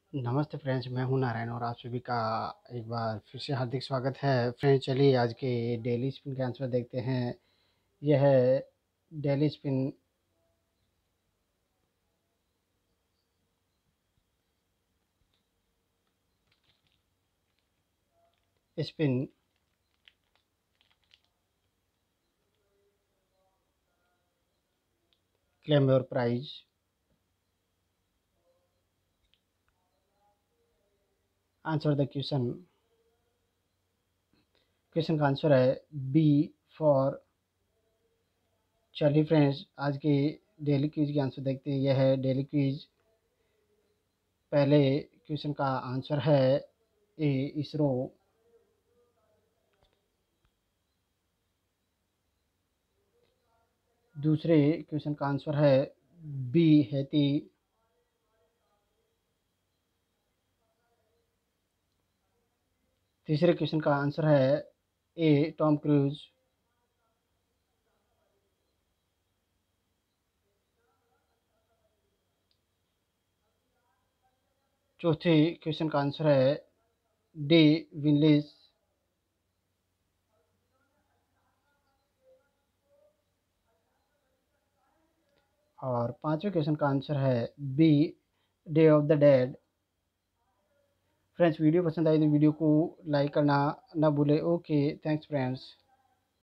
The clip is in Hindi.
नमस्ते फ्रेंड्स, मैं हूं नारायण और आप सभी का एक बार फिर से हार्दिक स्वागत है। फ्रेंड्स, चलिए आज के डेली स्पिन के आंसर देखते हैं। यह है daily spin. Spin claim your prize. Answer the question. Question का आंसर है बी फॉर। चलिए फ्रेंड्स, आज के डेली क्विज के आंसर देखते हैं। यह है डेली क्विज। पहले क्वेश्चन का आंसर है ए इसरो। दूसरे क्वेश्चन का आंसर है बी हैती। तीसरे क्वेश्चन का आंसर है ए टॉम क्रूज। चौथे क्वेश्चन का आंसर है डी विनलिस। और पांचवें क्वेश्चन का आंसर है B day of the dead. Friends, video पसंद आई तो वीडियो को लाइक करना ना भूले। Okay, thanks friends.